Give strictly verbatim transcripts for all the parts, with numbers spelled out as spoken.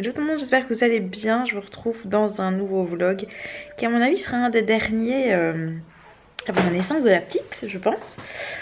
Hello tout le monde, j'espère que vous allez bien. Je vous retrouve dans un nouveau vlog qui à mon avis sera un des derniers euh, avant la naissance de la petite, je pense.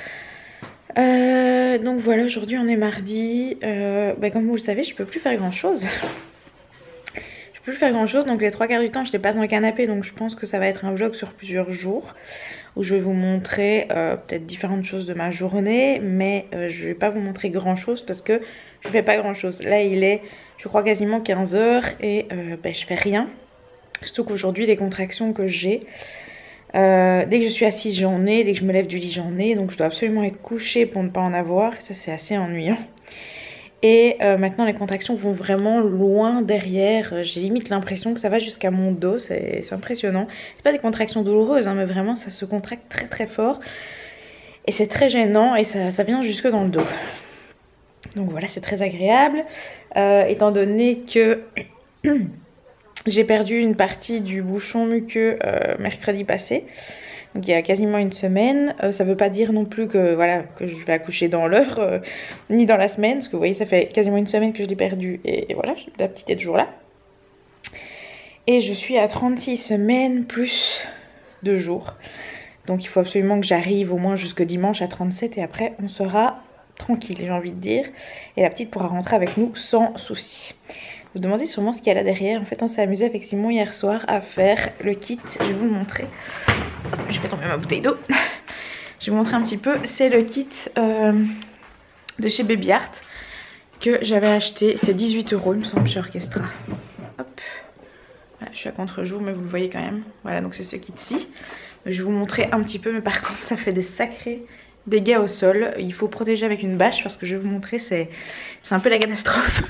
Euh, donc voilà, aujourd'hui on est mardi. Euh, bah, comme vous le savez, je peux plus faire grand chose. Je peux plus faire grand chose, donc les trois quarts du temps je les passe dans le canapé. Donc je pense que ça va être un vlog sur plusieurs jours où je vais vous montrer euh, peut-être différentes choses de ma journée, mais euh, je vais pas vous montrer grand chose parce que je fais pas grand chose. Là il est, je crois, quasiment quinze heures et euh, ben, je fais rien. Surtout qu'aujourd'hui les contractions que j'ai, euh, dès que je suis assise j'en ai, dès que je me lève du lit j'en ai, donc je dois absolument être couchée pour ne pas en avoir, et ça c'est assez ennuyant. Et euh, maintenant les contractions vont vraiment loin derrière, j'ai limite l'impression que ça va jusqu'à mon dos, c'est impressionnant. C'est pas des contractions douloureuses hein, mais vraiment ça se contracte très très fort. Et c'est très gênant et ça, ça vient jusque dans le dos. Donc voilà, c'est très agréable, euh, étant donné que j'ai perdu une partie du bouchon muqueux euh, mercredi passé. Donc il y a quasiment une semaine. Euh, ça veut pas dire non plus que, voilà, que je vais accoucher dans l'heure, euh, ni dans la semaine. Parce que vous voyez, ça fait quasiment une semaine que je l'ai perdu. Et, et voilà, la petite est toujours là. Et je suis à trente-six semaines plus deux jours. Donc il faut absolument que j'arrive au moins jusque dimanche à trente-sept. Et après, on sera tranquille, j'ai envie de dire. Et la petite pourra rentrer avec nous sans souci. Vous vous demandez sûrement ce qu'il y a là derrière. En fait, on s'est amusé avec Simon hier soir à faire le kit. Je vais vous le montrer. Je fais tomber ma bouteille d'eau. Je vais vous montrer un petit peu. C'est le kit euh, de chez Baby Art que j'avais acheté. C'est dix-huit euros, il me semble, chez Orchestra. Hop. Voilà, je suis à contre-jour, mais vous le voyez quand même. Voilà, donc c'est ce kit-ci. Je vais vous montrer un petit peu, mais par contre, ça fait des sacrés dégâts au sol. Il faut protéger avec une bâche parce que je vais vous montrer, c'est un peu la catastrophe.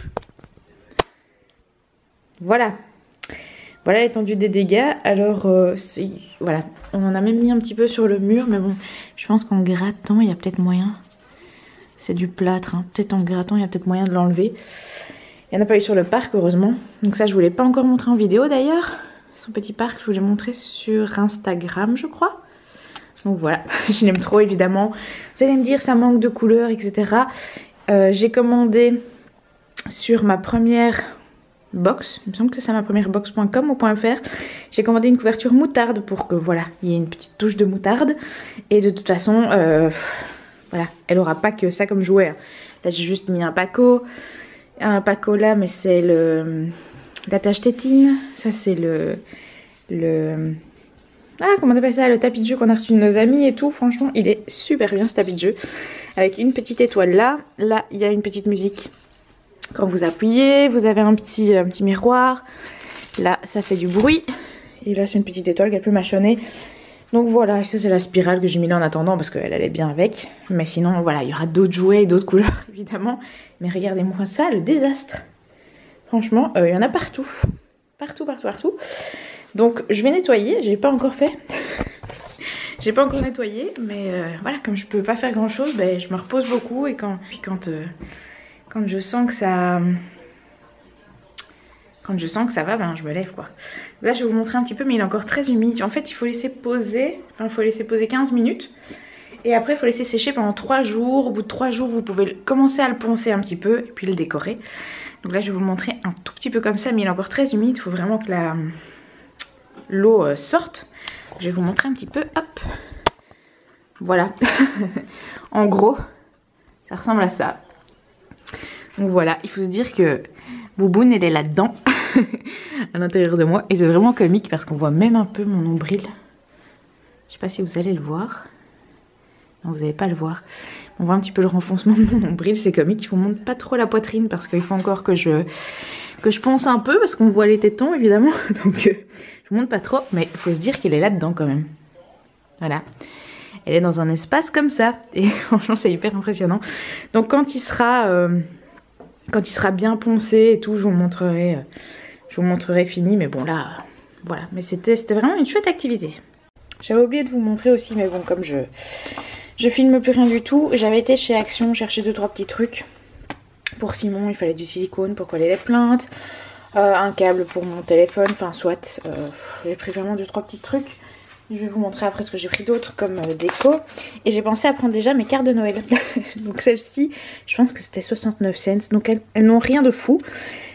Voilà. Voilà l'étendue des dégâts. Alors, euh, voilà, on en a même mis un petit peu sur le mur, mais bon, je pense qu'en grattant, il y a peut-être moyen. C'est du plâtre, hein. Peut-être en grattant, il y a peut-être moyen de l'enlever. Il n'y en a pas eu sur le parc, heureusement. Donc ça, je ne vous l'ai pas encore montré en vidéo d'ailleurs. Son petit parc, je vous l'ai montré sur Instagram, je crois. Donc voilà, je l'aime trop, évidemment. Vous allez me dire, ça manque de couleurs, et cetera. Euh, J'ai commandé sur ma première box, il me semble que c'est ça, ma première box point com ou .fr. J'ai commandé une couverture moutarde pour que voilà, il y ait une petite touche de moutarde. Et de toute façon, euh, voilà, elle aura pas que ça comme jouet. Là j'ai juste mis un paco, un paco là, mais c'est le l'attache tétine. Ça c'est le le ah comment on appelle ça, le tapis de jeu qu'on a reçu de nos amis et tout. Franchement, il est super bien ce tapis de jeu avec une petite étoile là. Là il y a une petite musique. Quand vous appuyez, vous avez un petit, un petit miroir. Là, ça fait du bruit. Et là, c'est une petite étoile qu'elle peut mâchonner. Donc voilà, ça c'est la spirale que j'ai mis là en attendant parce qu'elle allait bien avec. Mais sinon, voilà, il y aura d'autres jouets, d'autres couleurs, évidemment. Mais regardez-moi ça, le désastre. Franchement, euh, il y en a partout. Partout, partout, partout. Donc, je vais nettoyer. J'ai pas encore fait. J'ai pas encore nettoyé. Mais euh, voilà, comme je peux pas faire grand-chose, ben, je me repose beaucoup. Et quand... Puis quand... Euh, Quand je sens que ça... Quand je sens que ça va, ben je me lève quoi. Là je vais vous montrer un petit peu, mais il est encore très humide. En fait il faut laisser poser, enfin il faut laisser poser quinze minutes. Et après il faut laisser sécher pendant trois jours. Au bout de trois jours vous pouvez commencer à le poncer un petit peu et puis le décorer. Donc là je vais vous le montrer un tout petit peu comme ça, mais il est encore très humide. Il faut vraiment que la l'eau sorte. Je vais vous montrer un petit peu, hop. Voilà. En gros, ça ressemble à ça. Donc voilà, il faut se dire que Bouboune elle est là-dedans, à l'intérieur de moi. Et c'est vraiment comique parce qu'on voit même un peu mon nombril. Je sais pas si vous allez le voir. Non, vous n'allez pas le voir. On voit un petit peu le renfoncement de mon nombril, c'est comique. Je vous montre pas trop la poitrine parce qu'il faut encore que je, que je ponce un peu parce qu'on voit les tétons évidemment. Donc euh, je vous montre pas trop, mais il faut se dire qu'elle est là-dedans quand même. Voilà. Elle est dans un espace comme ça. Et franchement c'est hyper impressionnant. Donc quand il sera... Euh, Quand il sera bien poncé et tout, je vous montrerai, je vous montrerai fini. Mais bon là, voilà. Mais c'était vraiment une chouette activité. J'avais oublié de vous montrer aussi, mais bon, comme je, je filme plus rien du tout, j'avais été chez Action chercher deux trois petits trucs. Pour Simon, il fallait du silicone pour coller les plaintes, euh, un câble pour mon téléphone, enfin soit. Euh, j'ai pris vraiment deux trois petits trucs. Je vais vous montrer après ce que j'ai pris d'autres comme euh, déco. Et j'ai pensé à prendre déjà mes cartes de Noël. Donc celles-ci, je pense que c'était soixante-neuf cents. Donc elles, elles n'ont rien de fou.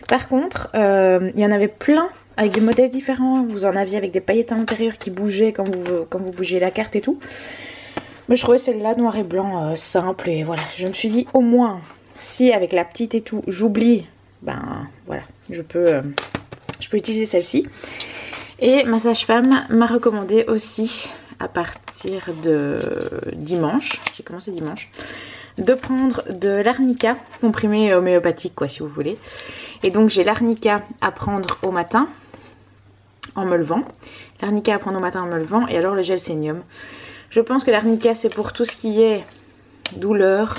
Par contre, euh, il y en avait plein avec des modèles différents. Vous en aviez avec des paillettes à l'intérieur qui bougeaient quand vous, quand vous bougez la carte et tout. Mais je trouvais celle-là noir et blanc euh, simple. Et voilà, je me suis dit au moins, si avec la petite et tout, j'oublie, ben voilà, je peux, euh, je peux utiliser celle-ci. Et ma sage-femme m'a recommandé aussi, à partir de dimanche, j'ai commencé dimanche, de prendre de l'arnica, comprimé homéopathique quoi si vous voulez. Et donc j'ai l'arnica à prendre au matin en me levant, l'arnica à prendre au matin en me levant et alors le gel sénium. Je pense que l'arnica c'est pour tout ce qui est douleur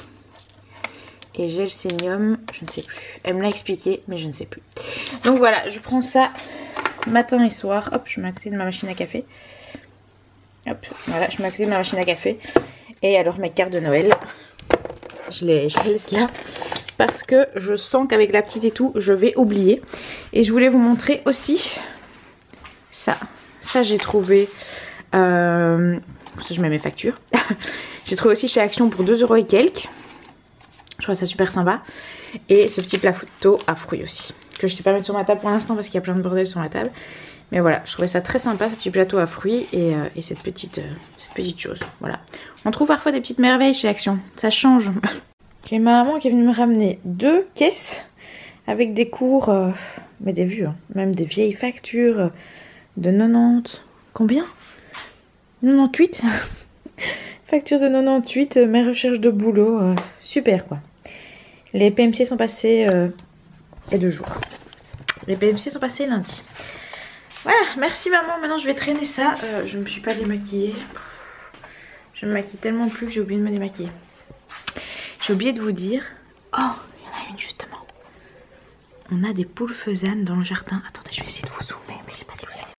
et gel sénium, je ne sais plus. Elle me l'a expliqué mais je ne sais plus. Donc voilà, je prends ça matin et soir. Hop, je mets à côté de ma machine à café. Hop, voilà, je mets à côté de ma machine à café. Et alors mes cartes de Noël, je les, je les laisse là parce que je sens qu'avec la petite et tout, je vais oublier. Et je voulais vous montrer aussi ça. Ça j'ai trouvé, euh, ça je mets mes factures. J'ai trouvé aussi chez Action pour deux euros et quelques. Je trouve ça super sympa. Et ce petit plateau à fruits aussi, que je ne sais pas mettre sur ma table pour l'instant parce qu'il y a plein de bordel sur la table. Mais voilà, je trouvais ça très sympa, ce petit plateau à fruits et, euh, et cette, petite, euh, cette petite chose. Voilà. On trouve parfois des petites merveilles chez Action, ça change. J'ai ma maman qui est venue me ramener deux caisses avec des cours, euh, mais des vieux, hein, même des vieilles factures de quatre-vingt-dix. Combien quatre-vingt-dix-huit. Facture de quatre-vingt-dix-huit, mes recherches de boulot, euh, super quoi. Les P M C sont passés euh, il y a deux jours. Les P M C sont passés lundi. Voilà, merci maman, maintenant je vais traîner ça. Euh, je ne me suis pas démaquillée. Je me maquille tellement plus que j'ai oublié de me démaquiller. J'ai oublié de vous dire... Oh, il y en a une justement. On a des poules faisanes dans le jardin. Attendez, je vais essayer de vous zoomer, mais je sais pas si vous savez.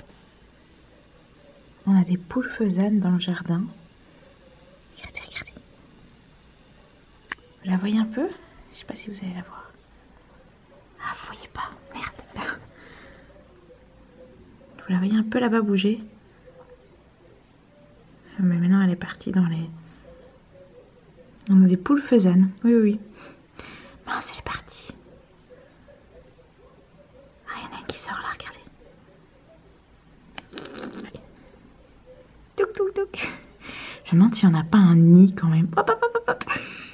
On a des poules faisanes dans le jardin. Regardez, regardez. Vous la voyez un peu? Je sais pas si vous allez la voir. Ah, vous voyez pas? Merde. Vous la voyez un peu là-bas bouger? Mais maintenant elle est partie dans les... On a des poules faisanes. Oui, oui, oui. Mince, elle est partie. Ah, il y en a une qui sort là, regardez. Touk, touk, touk. Je me demande s'il n'y en a pas un nid quand même. Hop, hop, hop, hop.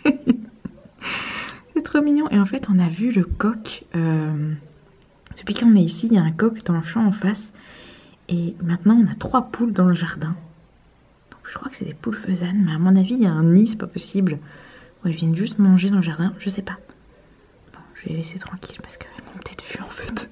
C'est trop mignon. Et en fait, on a vu le coq. Euh... Depuis qu'on est ici, il y a un coq dans le champ en face. Et maintenant, on a trois poules dans le jardin. Donc, je crois que c'est des poules faisanes. Mais à mon avis, il y a un nid, c'est pas possible. Ou elles viennent juste manger dans le jardin. Je sais pas. Bon, je vais les laisser tranquilles parce qu'elles m'ont peut-être vu en fait.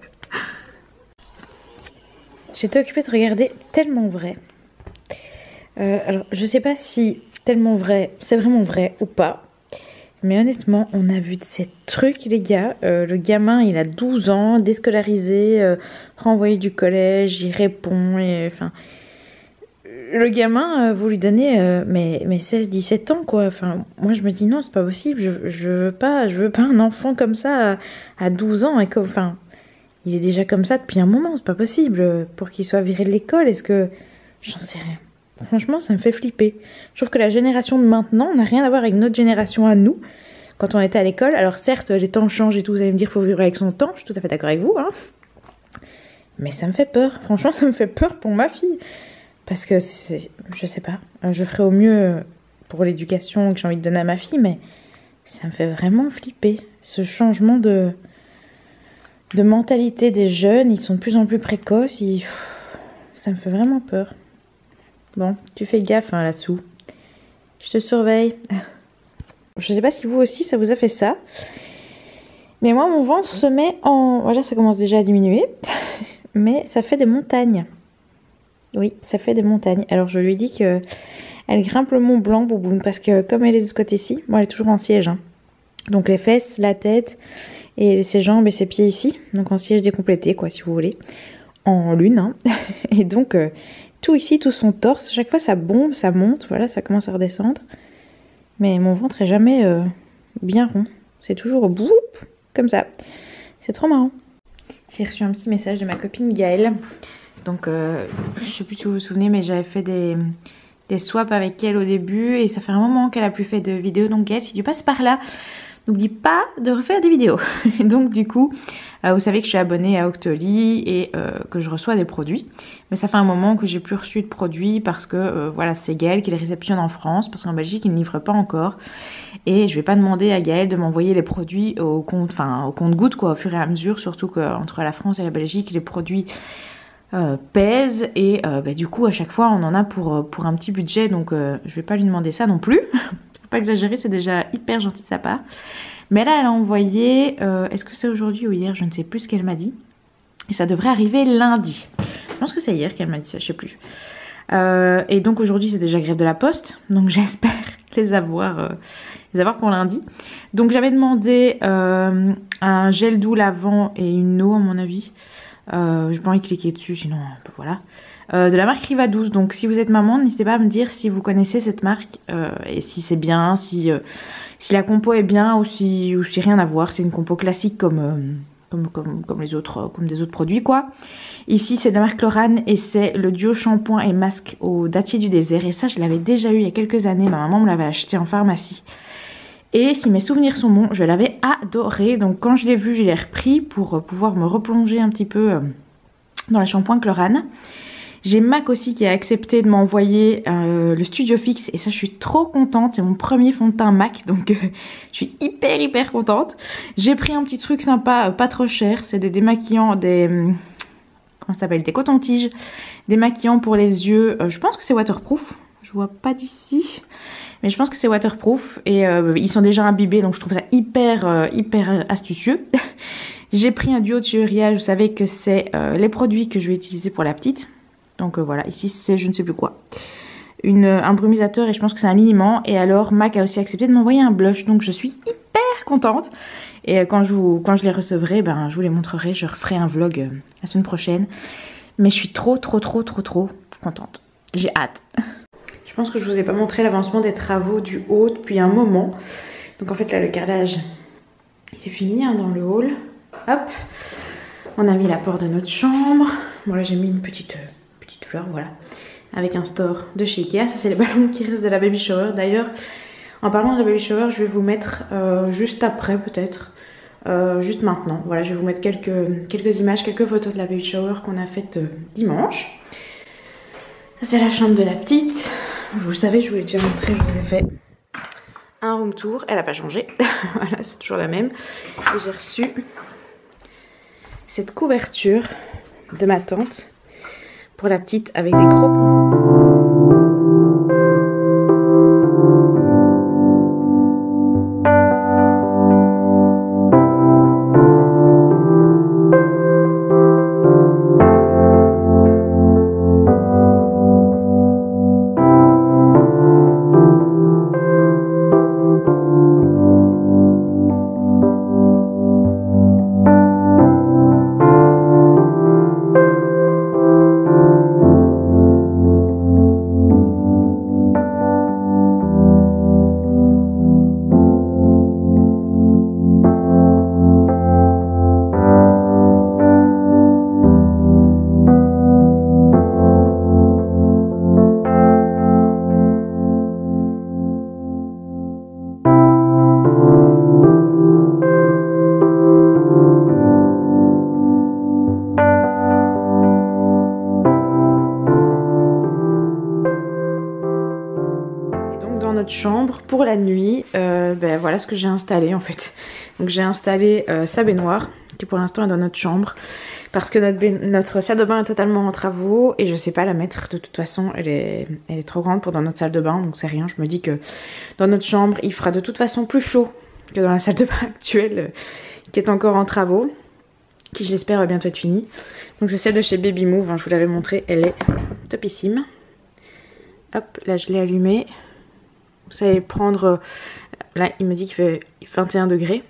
J'étais occupée de regarder Tellement Vrai. Euh, alors, je sais pas si Tellement Vrai, c'est vraiment vrai ou pas. Mais honnêtement, on a vu de ces trucs, les gars. Euh, le gamin, il a douze ans, déscolarisé, euh, renvoyé du collège, il répond. Et, enfin, le gamin, euh, vous lui donnez euh, mais, mais seize dix-sept ans, quoi. Enfin, moi, je me dis non, c'est pas possible. Je, je veux pas, je veux pas un enfant comme ça à, à douze ans. Et comme, enfin, il est déjà comme ça depuis un moment, c'est pas possible. Pour qu'il soit viré de l'école, est-ce que... J'en sais rien. Franchement, ça me fait flipper. Je trouve que la génération de maintenant n'a rien à voir avec notre génération à nous, quand on était à l'école. Alors certes, les temps changent et tout, vous allez me dire qu'il faut vivre avec son temps, je suis tout à fait d'accord avec vous, hein. Mais ça me fait peur, franchement, ça me fait peur pour ma fille. Parce que, je sais pas, je ferai au mieux pour l'éducation que j'ai envie de donner à ma fille, mais ça me fait vraiment flipper. Ce changement de, de mentalité des jeunes, ils sont de plus en plus précoces, ils... ça me fait vraiment peur. Bon, tu fais gaffe hein, là-dessous. Je te surveille. Je sais pas si vous aussi ça vous a fait ça. Mais moi mon ventre se met en... Voilà, ça commence déjà à diminuer. Mais ça fait des montagnes. Oui, ça fait des montagnes. Alors je lui dis que elle grimpe le Mont Blanc, Bouboune. Parce que comme elle est de ce côté-ci, moi elle est toujours en siège. Hein. Donc les fesses, la tête, et ses jambes et ses pieds ici. Donc en siège décomplété quoi si vous voulez. En lune. Hein. Et donc... Euh, tout ici, tout son torse, chaque fois ça bombe, ça monte, voilà, ça commence à redescendre. Mais mon ventre est jamais euh, bien rond. C'est toujours boum, comme ça. C'est trop marrant. J'ai reçu un petit message de ma copine Gaëlle. Donc, euh, je sais plus si vous vous souvenez, mais j'avais fait des, des swaps avec elle au début. Et ça fait un moment qu'elle a plus fait de vidéos. Donc Gaëlle, si tu passes par là, n'oublie pas de refaire des vidéos. Et donc du coup, euh, vous savez que je suis abonnée à Octoly et euh, que je reçois des produits. Mais ça fait un moment que j'ai plus reçu de produits parce que euh, voilà, c'est Gaël qui les réceptionne en France, parce qu'en Belgique ils ne livrent pas encore. Et je vais pas demander à Gaël de m'envoyer les produits au compte, enfin au compte-gouttes quoi, au fur et à mesure, surtout qu'entre la France et la Belgique, les produits euh, pèsent et euh, bah, du coup à chaque fois on en a pour, pour un petit budget, donc euh, je vais pas lui demander ça non plus. Faut pas exagérer, c'est déjà hyper gentil de sa part. Mais là, elle a envoyé, euh, est-ce que c'est aujourd'hui ou hier? Je ne sais plus ce qu'elle m'a dit. Et ça devrait arriver lundi. Je pense que c'est hier qu'elle m'a dit ça, je ne sais plus. Euh, et donc aujourd'hui, c'est déjà grève de la poste. Donc j'espère les avoir, euh, les avoir pour lundi. Donc j'avais demandé euh, un gel doux lavant et une eau, à mon avis. Euh, je n'ai pas envie de cliquer dessus, sinon voilà. Euh, de la marque Riva douze. Donc si vous êtes maman, n'hésitez pas à me dire si vous connaissez cette marque euh, et si c'est bien, si... Euh, Si la compo est bien ou si, ou si rien à voir, c'est une compo classique comme, euh, comme, comme, comme les autres, comme des autres produits quoi. Ici c'est de la marque Lorane et c'est le duo shampoing et masque au dattier du désert. Et ça je l'avais déjà eu il y a quelques années, ma maman me l'avait acheté en pharmacie. Et si mes souvenirs sont bons, je l'avais adoré. Donc quand je l'ai vu, je l'ai repris pour pouvoir me replonger un petit peu dans la shampoing Lorane. J'ai Mac aussi qui a accepté de m'envoyer euh, le Studio Fix et ça je suis trop contente, c'est mon premier fond de teint Mac donc euh, je suis hyper hyper contente. J'ai pris un petit truc sympa, euh, pas trop cher, c'est des démaquillants, des... comment ça s'appelle, des cotons-tiges, démaquillants pour les yeux, euh, je pense que c'est waterproof, je vois pas d'ici, mais je pense que c'est waterproof et euh, ils sont déjà imbibés donc je trouve ça hyper euh, hyper astucieux. J'ai pris un duo de chez Uriage, vous savez que c'est euh, les produits que je vais utiliser pour la petite. Donc euh, voilà, ici c'est je ne sais plus quoi. Une, un brumisateur et je pense que c'est un liniment. Et alors Mac a aussi accepté de m'envoyer un blush. Donc je suis hyper contente. Et euh, quand, je vous, quand je les recevrai, ben, je vous les montrerai. Je referai un vlog euh, la semaine prochaine. Mais je suis trop trop trop trop trop contente. J'ai hâte. Je pense que je vous ai pas montré l'avancement des travaux du haut depuis un moment. Donc en fait là le carrelage est fini hein, dans le hall. Hop. On a mis la porte de notre chambre. Bon là j'ai mis une petite... Euh, fleurs, voilà, avec un store de chez Ikea. Ça c'est les ballons qui restent de la baby shower. D'ailleurs en parlant de la baby shower, je vais vous mettre euh, juste après peut-être euh, juste maintenant, voilà, je vais vous mettre quelques, quelques images, quelques photos de la baby shower qu'on a faite euh, dimanche. Ça c'est la chambre de la petite, vous le savez, je vous l'ai déjà montré, je vous ai fait un room tour, elle n'a pas changé. Voilà, c'est toujours la même. Et j'ai reçu cette couverture de ma tante pour la petite avec des gros pompons. Chambre pour la nuit, euh, ben voilà ce que j'ai installé en fait. Donc j'ai installé euh, sa baignoire qui pour l'instant est dans notre chambre parce que notre, notre salle de bain est totalement en travaux et je sais pas la mettre de toute façon, elle est, elle est trop grande pour dans notre salle de bain, donc c'est rien. Je me dis que dans notre chambre il fera de toute façon plus chaud que dans la salle de bain actuelle euh, qui est encore en travaux, qui je l'espère va bientôt être finie. Donc c'est celle de chez Baby Move, hein, je vous l'avais montré, elle est topissime. Hop, là je l'ai allumée. Vous savez prendre, là il me dit qu'il fait vingt et un degrés.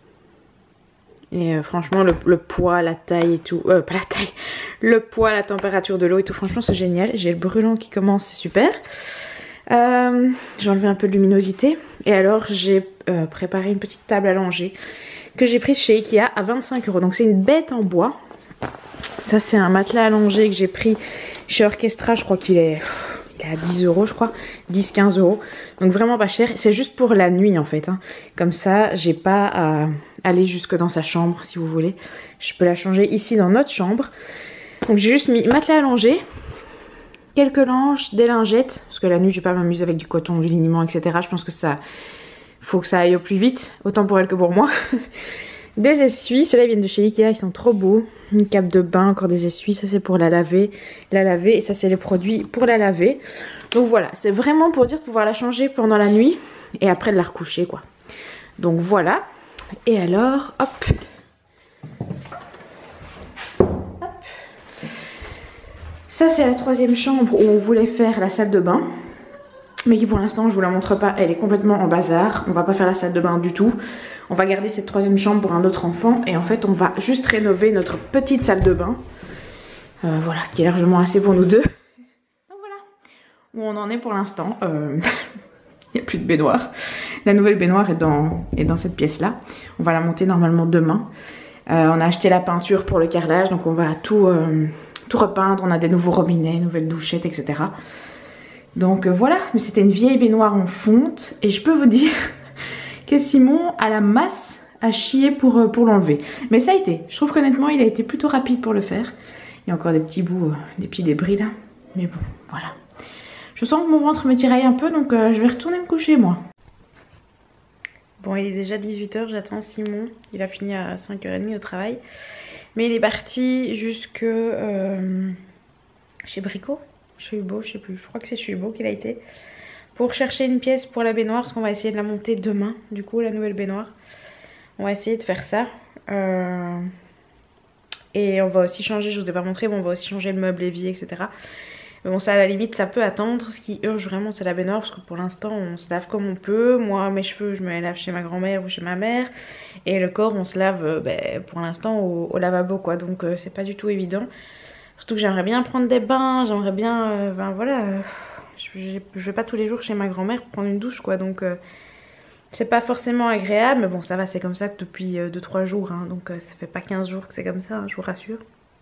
Et euh, franchement le, le poids, la taille et tout, euh, pas la taille, le poids, la température de l'eau et tout, franchement c'est génial. J'ai le brûlant qui commence, c'est super. Euh, j'ai enlevé un peu de luminosité. Et alors j'ai euh, préparé une petite table allongée que j'ai prise chez Ikea à vingt-cinq euros. Donc c'est une bête en bois. Ça c'est un matelas allongé que j'ai pris chez Orchestra, je crois qu'il est... il est à dix euros je crois, dix quinze euros. Donc vraiment pas cher, c'est juste pour la nuit en fait. Hein. Comme ça, j'ai pas à aller jusque dans sa chambre si vous voulez. Je peux la changer ici dans notre chambre. Donc j'ai juste mis matelas allongé, quelques linges, des lingettes, parce que la nuit je vais pas m'amuser avec du coton, du liniment, et cetera. Je pense que ça, faut que ça aille au plus vite, autant pour elle que pour moi. Des essuies, ceux-là ils viennent de chez Ikea, ils sont trop beaux. Une cape de bain, encore des essuies, ça c'est pour la laver, la laver, et ça c'est les produits pour la laver. Donc voilà, c'est vraiment pour dire de pouvoir la changer pendant la nuit et après de la recoucher quoi. Donc voilà, et alors, hop. Hop. Ça c'est la troisième chambre où on voulait faire la salle de bain. Mais qui pour l'instant je vous la montre pas, elle est complètement en bazar. On va pas faire la salle de bain du tout. On va garder cette troisième chambre pour un autre enfant. Et en fait on va juste rénover notre petite salle de bain. Euh, voilà, qui est largement assez pour nous deux. Donc voilà où on en est pour l'instant. Euh... Il n'y a plus de baignoire. La nouvelle baignoire est dans, est dans cette pièce là. On va la monter normalement demain. Euh, on a acheté la peinture pour le carrelage. Donc on va tout, euh, tout repeindre. On a des nouveaux robinets, nouvelles douchettes, et cetera. Donc euh, voilà, mais c'était une vieille baignoire en fonte et je peux vous dire que Simon a la masse à chier pour, euh, pour l'enlever. Mais ça a été, je trouve qu'honnêtement il a été plutôt rapide pour le faire. Il y a encore des petits bouts, euh, des petits débris là, mais bon, voilà. Je sens que mon ventre me tiraille un peu donc euh, je vais retourner me coucher moi. Bon, il est déjà dix-huit heures, j'attends Simon, il a fini à cinq heures trente au travail. Mais il est parti jusque euh, chez Brico. Chez Hubo, je sais plus, je crois que c'est chez Hubo qu'il a été pour chercher une pièce pour la baignoire parce qu'on va essayer de la monter demain, du coup la nouvelle baignoire. On va essayer de faire ça euh... et on va aussi changer, je vous ai pas montré, mais on va aussi changer le meuble évier, et cetera. Mais bon, ça à la limite ça peut attendre. Ce qui urge vraiment c'est la baignoire parce que pour l'instant on se lave comme on peut. Moi mes cheveux je me les lave chez ma grand-mère ou chez ma mère et le corps on se lave euh, ben, pour l'instant au, au lavabo quoi, donc euh, c'est pas du tout évident. Surtout que j'aimerais bien prendre des bains, j'aimerais bien, euh, ben voilà, euh, je, je vais pas tous les jours chez ma grand-mère prendre une douche quoi, donc euh, c'est pas forcément agréable, mais bon ça va, c'est comme ça depuis deux trois jours, hein, donc euh, ça fait pas quinze jours que c'est comme ça, hein, je vous rassure.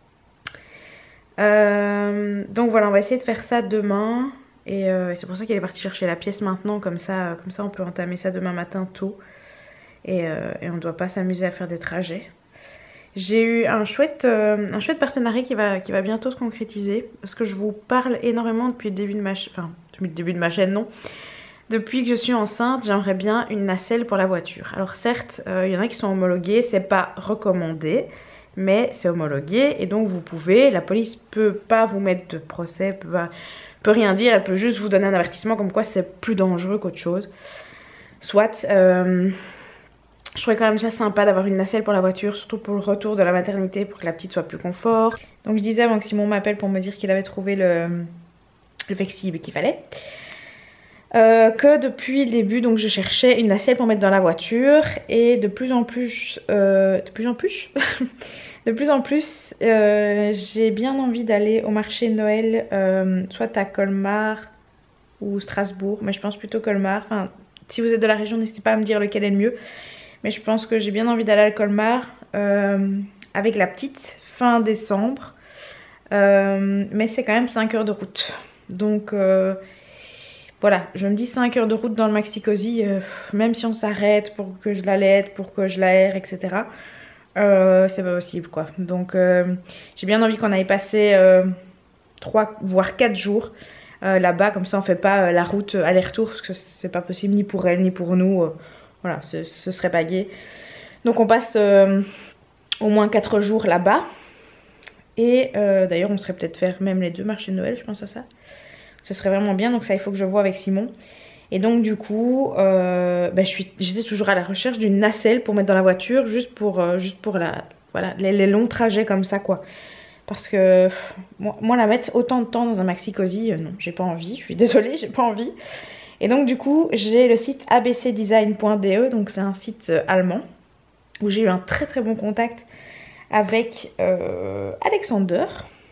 Euh, donc voilà, on va essayer de faire ça demain, et euh, c'est pour ça qu'elle est partie chercher la pièce maintenant, comme ça, comme ça on peut entamer ça demain matin tôt, et, euh, et on ne doit pas s'amuser à faire des trajets. J'ai eu un chouette, euh, un chouette partenariat qui va, qui va bientôt se concrétiser. Parce que je vous parle énormément depuis le début de ma chaîne. Enfin, depuis le début de ma chaîne, non. Depuis que je suis enceinte, j'aimerais bien une nacelle pour la voiture. Alors certes, il euh, y en a qui sont homologués. C'est pas recommandé. Mais c'est homologué. Et donc vous pouvez, la police peut pas vous mettre de procès. Peut, pas, peut rien dire. Elle peut juste vous donner un avertissement comme quoi c'est plus dangereux qu'autre chose. Soit... Euh, Je trouvais quand même ça sympa d'avoir une nacelle pour la voiture, surtout pour le retour de la maternité, pour que la petite soit plus confort. Donc je disais avant que Simon m'appelle pour me dire qu'il avait trouvé le, le flexible qu'il fallait. Euh, que depuis le début, donc je cherchais une nacelle pour mettre dans la voiture. Et de plus en plus, euh, de plus en plus, de plus en plus, euh, j'ai bien envie d'aller au marché Noël, euh, soit à Colmar ou Strasbourg, mais je pense plutôt Colmar. Enfin, si vous êtes de la région, n'hésitez pas à me dire lequel est le mieux. Mais je pense que j'ai bien envie d'aller à Colmar euh, avec la petite fin décembre. Euh, mais c'est quand même cinq heures de route. Donc euh, voilà, je me dis cinq heures de route dans le Maxi Cosi. Euh, même si on s'arrête pour que je l'allaite, pour que je l'aère, et cetera. Euh, c'est pas possible quoi. Donc euh, j'ai bien envie qu'on aille passer euh, trois voire quatre jours euh, là-bas. Comme ça on fait pas euh, la route aller-retour. Parce que c'est pas possible ni pour elle ni pour nous. Euh, Voilà, ce, ce serait pas gai. Donc on passe euh, au moins quatre jours là-bas. Et euh, d'ailleurs on serait peut-être faire même les deux marchés de Noël, je pense à ça. Ce serait vraiment bien, donc ça il faut que je vois avec Simon. Et donc du coup, euh, ben, j'étais toujours à la recherche d'une nacelle pour mettre dans la voiture. Juste pour, euh, juste pour la, voilà, les, les longs trajets comme ça quoi. Parce que pff, moi, moi la mettre autant de temps dans un maxi cosy, euh, non, j'ai pas envie. Je suis désolée, j'ai pas envie. Et donc du coup j'ai le site a b c design point d e, donc c'est un site euh, allemand où j'ai eu un très très bon contact avec euh, Alexander.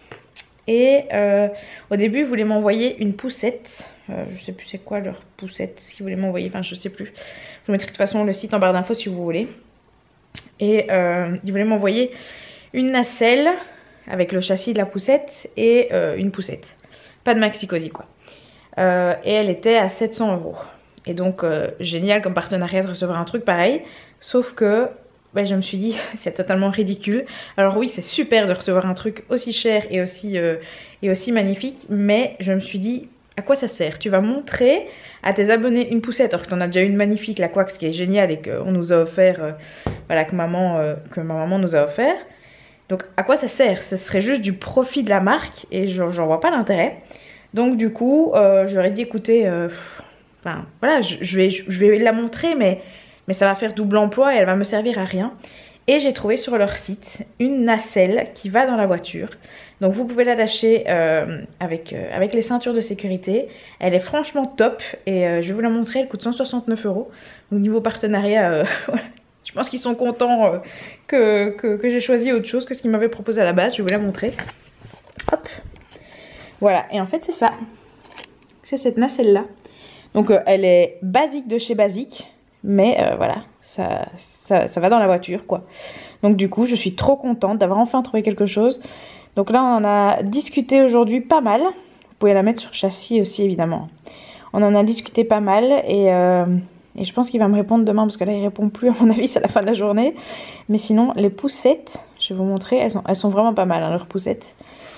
Et euh, au début ils voulaient m'envoyer une poussette, euh, je sais plus c'est quoi leur poussette qu'ils voulaient m'envoyer, enfin je sais plus. Je vous mettrai de toute façon le site en barre d'infos si vous voulez. Et euh, ils voulaient m'envoyer une nacelle avec le châssis de la poussette et euh, une poussette. Pas de maxi cosy quoi. euh, et elle était à sept cents euros. Et donc euh, génial comme partenariat de recevoir un truc pareil, sauf que bah, je me suis dit c'est totalement ridicule. Alors oui, c'est super de recevoir un truc aussi cher et aussi, euh, et aussi magnifique, mais je me suis dit à quoi ça sert? Tu vas montrer à tes abonnés une poussette alors que tu en as déjà une magnifique, la Quax, qui est géniale et qu'on nous a offert, euh, voilà, que maman, euh, que ma maman nous a offert. Donc à quoi ça sert? Ce serait juste du profit de la marque et j'en vois pas l'intérêt. Donc du coup, euh, j'aurais dit écoutez, euh, enfin voilà, je, je, vais, je vais la montrer, mais, mais ça va faire double emploi et elle va me servir à rien. Et j'ai trouvé sur leur site une nacelle qui va dans la voiture. Donc vous pouvez l'attacher euh, avec, euh, avec les ceintures de sécurité. Elle est franchement top et euh, je vais vous la montrer, elle coûte cent soixante-neuf euros. Au niveau partenariat, euh, voilà. Je pense qu'ils sont contents euh, que, que, que j'ai choisi autre chose que ce qu'ils m'avaient proposé à la base. Je vais vous la montrer. Hop. Voilà, et en fait c'est ça. C'est cette nacelle là. Donc euh, elle est basique de chez basique. Mais euh, voilà, ça, ça, ça va dans la voiture quoi. Donc du coup je suis trop contente d'avoir enfin trouvé quelque chose. Donc là on en a discuté aujourd'hui pas mal. Vous pouvez la mettre sur châssis aussi évidemment. On en a discuté pas mal et... Euh, Et je pense qu'il va me répondre demain parce que là il répond plus à mon avis, c'est la fin de la journée. Mais sinon les poussettes, je vais vous montrer, elles sont, elles sont vraiment pas mal hein, leurs poussettes.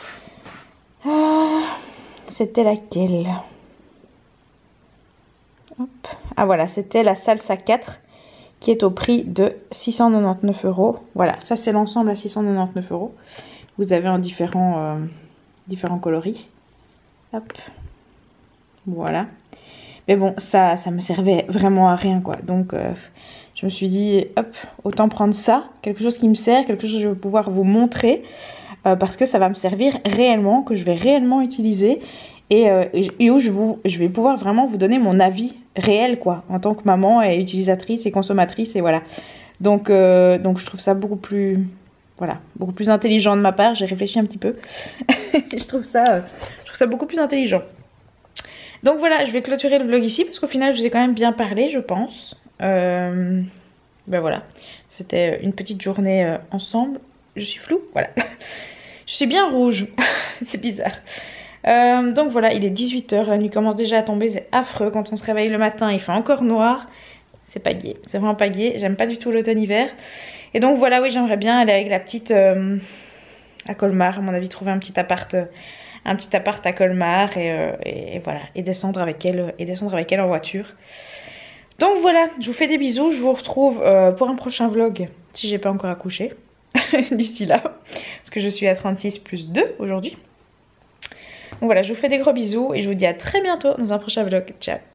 Ah, c'était laquelle? Hop. Ah voilà, c'était la Salsa quatre qui est au prix de six cent quatre-vingt-dix-neuf euros. Voilà, ça c'est l'ensemble à six cent quatre-vingt-dix-neuf euros. Vous avez en différents, euh, différents coloris. Hop. Voilà. Mais bon, ça, ça me servait vraiment à rien, quoi. Donc, euh, je me suis dit, hop, autant prendre ça, quelque chose qui me sert, quelque chose que je vais pouvoir vous montrer, euh, parce que ça va me servir réellement, que je vais réellement utiliser, et, euh, et où je, vous, je vais pouvoir vraiment vous donner mon avis réel, quoi, en tant que maman et utilisatrice et consommatrice, et voilà. Donc, euh, donc je trouve ça beaucoup plus, voilà, beaucoup plus intelligent de ma part. J'ai réfléchi un petit peu. je trouve ça, euh, je trouve ça beaucoup plus intelligent. Donc voilà, je vais clôturer le vlog ici parce qu'au final je vous ai quand même bien parlé, je pense. Euh, ben voilà, c'était une petite journée euh, ensemble. Je suis floue, voilà. Je suis bien rouge, c'est bizarre. Euh, donc voilà, il est dix-huit heures, la nuit commence déjà à tomber, c'est affreux. Quand on se réveille le matin, il fait encore noir. C'est pas gai, c'est vraiment pas gai. J'aime pas du tout l'automne-hiver. Et donc voilà, oui, j'aimerais bien aller avec la petite euh, à Colmar, à mon avis, trouver un petit appart... Euh, un petit appart à Colmar et, euh, et, et voilà, et descendre avec elle et descendre avec elle en voiture. Donc voilà, je vous fais des bisous, je vous retrouve euh, pour un prochain vlog si j'ai pas encore accouché d'ici là, parce que je suis à trente-six plus deux aujourd'hui. Donc voilà, je vous fais des gros bisous et je vous dis à très bientôt dans un prochain vlog. Ciao.